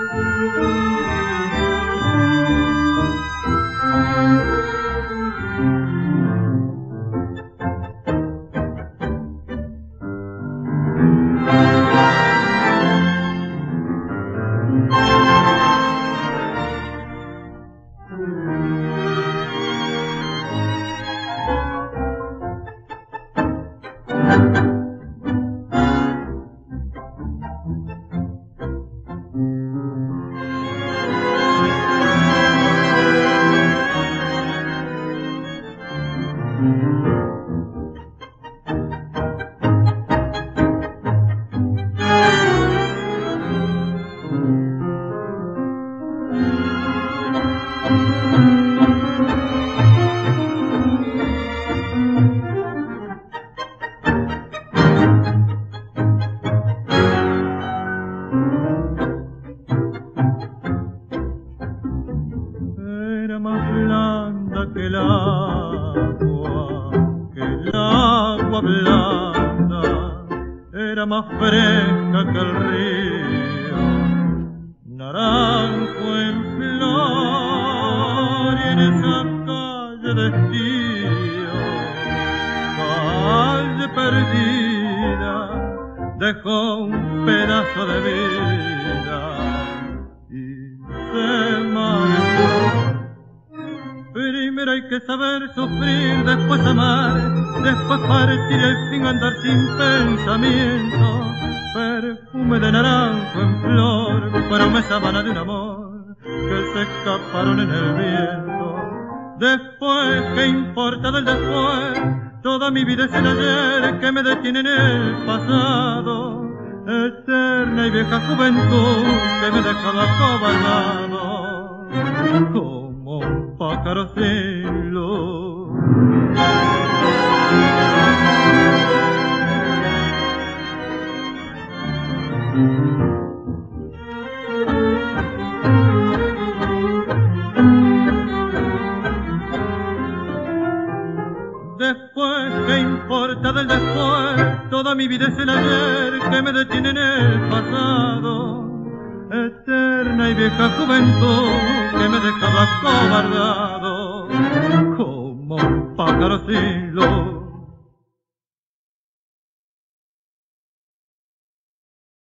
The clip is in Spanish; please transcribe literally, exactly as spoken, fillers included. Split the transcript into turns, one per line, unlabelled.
Más fresca que el río, naranjo en flor, y en esa calle de estío, calle perdida, dejó un pedazo de vida y se marchó. Primero hay que saber sufrir, después amar, después partir y al fin andar sin pensamiento. Perfume de naranjo en flor, promesa vana de un amor que se escaparon en el viento. Después, ¿qué importa del después? Toda mi vida es el ayer que me detiene en el pasado. Eterna y vieja juventud que me deja acobardado como un pájaro sin luz. Después, ¿qué importa del después? Toda mi vida es el ayer que me detiene en el pasado. Eterna y vieja juventud que me dejaba acobardado como un pájaro sin luz.